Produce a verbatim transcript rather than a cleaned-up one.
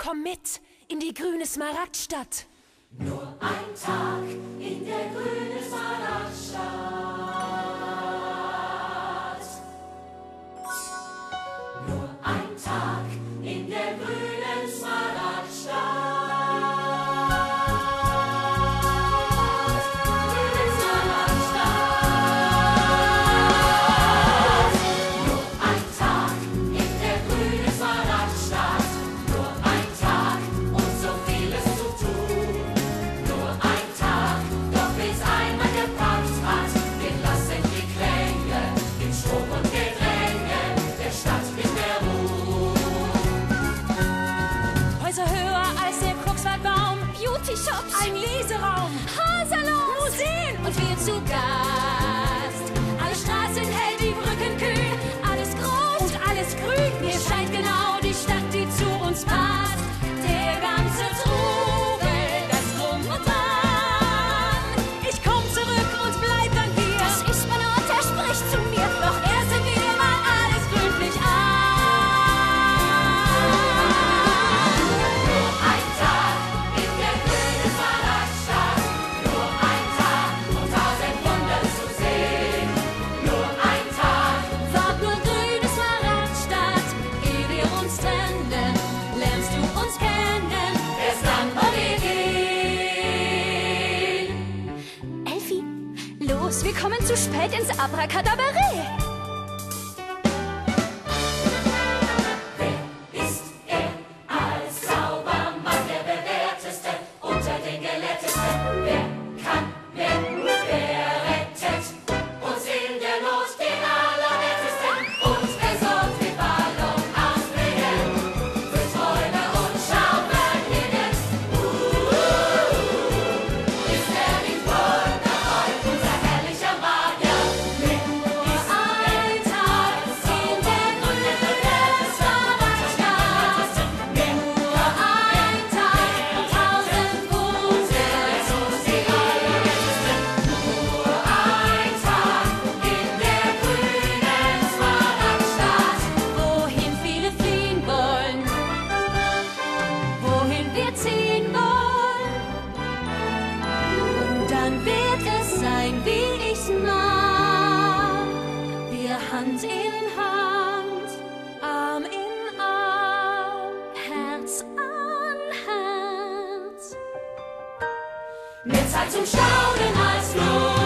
Komm mit in die grüne Smaragdstadt. Nur ein Tag in der grünen Smaragdstadt. Nur ein Tag in der grünen Smaragdstadt. Grüne Smaragdstadt. Nur ein Tag in der grünen Smaragdstadt. Nur ein Tag und so vieles zu tun. Nur ein Tag, doch wenn's einmal gepackt hat, wir lassen die Klänge, den Strom und Gedränge der Stadt nicht mehr ruhen. Häuser höher als der Kuxwaldbaum, Beauty-Shops, ein Leseraum, Haarsalons, Museen und wir zu Gast. Alle Straßen hell, die Brücken kühl, alles groß und alles grün. Hier scheint genau die Stadt, die zu uns passt. Der ganze Trubel, das Drum und Dran. Ich komm zurück und bleib dann hier. Das ist mein Ort, der spricht zu mir. Doch erst wenn wieder mal alles grünlich an. Nur ein Tag in der grünen Smaragdstadt. Nur ein Tag, um tausend Wunder zu sehen. Nur ein Tag, Fahrt nur grüne Smaragdstadt, ehe wir uns trennen, lernst du uns kennen. erst dann wollen wir gehen. Elfi, los, wir kommen zu spät ins Abracadaberet. Wer ist er als Zaubermann, der bewährteste unter den Gelehrtesten? Wer kann, wer, wer rettet uns in der Not den Allerwertesten? Und wer sorgt für Ballon ausbringen, für Träume und Schaumvergnügen? Uh, ist er nicht wundervoll, unser herrlicher Magier? Wer ist er? Ein Tag in der grünen Smaragdstadt. Nur ein Tag und tausend Wunder zu sehen. Nur ein Tag in der grünen Smaragdstadt. Wohin viele fliehen wollen, wohin wir ziehen wollen. Und dann wird es sein, wie ich's mag. Wir Hand in Hand, Arm in Arm, Herz an Herz. Mehr Zeit zum Staunen als nur